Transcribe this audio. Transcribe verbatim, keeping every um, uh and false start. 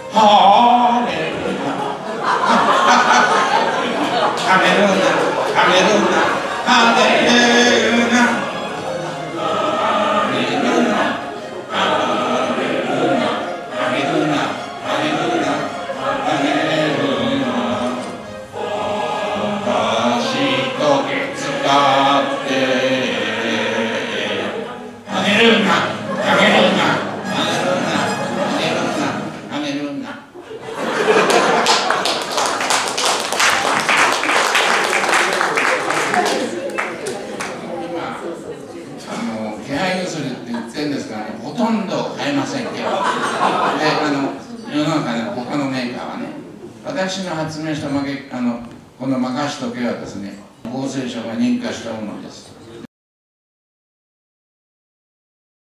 ハレルヤハレルヤハレルヤハレルヤほとんど買えませんけど、であの世の中の他のメーカーはね、私の発明した負けあのこの任しとけはですね、厚生省が認可したものです。